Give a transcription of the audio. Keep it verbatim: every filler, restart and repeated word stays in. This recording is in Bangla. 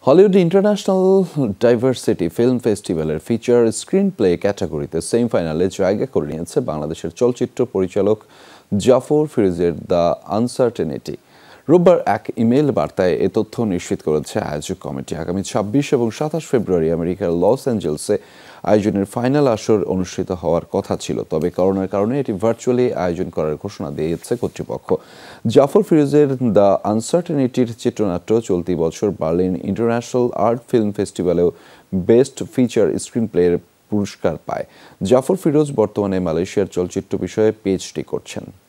হলিউড ইন্টারন্যাশনাল ডাইভার্সিটি ফিল্ম ফেস্টিভ্যালের ফিচার স্ক্রিনপ্লে ক্যাটাগরিতে সেমিফাইনালে জায়গা করে নিয়েছে বাংলাদেশের চলচ্চিত্র পরিচালক জাফর ফিরোজের দ্য আনসার্টেনিটি। রোববার এক ইমেইল বার্তায় এ তথ্য নিশ্চিত করেছে আয়োজক কমিটি। আগামী ছাব্বিশ এবং সাতাশ ফেব্রুয়ারি আমেরিকার লস অ্যাঞ্জেলসে আয়োজনের ফাইনাল আসর অনুষ্ঠিত হওয়ার কথা ছিল, তবে করোনার কারণে এটি ভার্চুয়ালি আয়োজন করার ঘোষণা দিয়েছে কর্তৃপক্ষ। জাফর ফিরোজের দ্য আনসার্টেনিটির চিত্রনাট্য চলতি বছর বার্লিন ইন্টারন্যাশনাল আর্ট ফিল্ম ফেস্টিভ্যালেও বেস্ট ফিচার স্ক্রিনপ্লের পুরস্কার পায়। জাফর ফিরোজ বর্তমানে মালয়েশিয়ার চলচ্চিত্র বিষয়ে পিএইচডি করছেন।